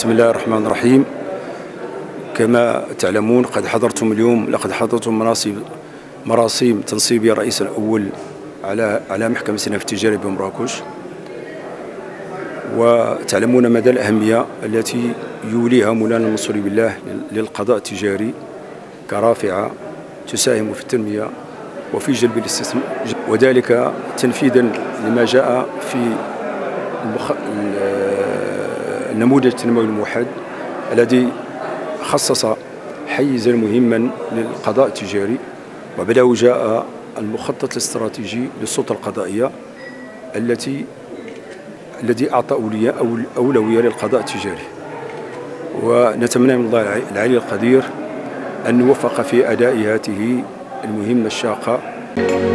بسم الله الرحمن الرحيم. كما تعلمون لقد حضرتم مراسيم تنصيب الرئيس الأول على محكمة الصنف التجاري بمراكش، وتعلمون مدى الأهمية التي يوليها مولانا المنصور بالله للقضاء التجاري كرافعة تساهم في التنمية وفي جلب الاستثمار، وذلك تنفيذا لما جاء في النموذج التنموي الموحد الذي خصص حيزا مهما للقضاء التجاري، وبعده جاء المخطط الاستراتيجي للسلطة القضائية الذي أعطى أولوية للقضاء التجاري. ونتمنى من الله العلي القدير أن نوفق في أداء هذه المهمة الشاقة.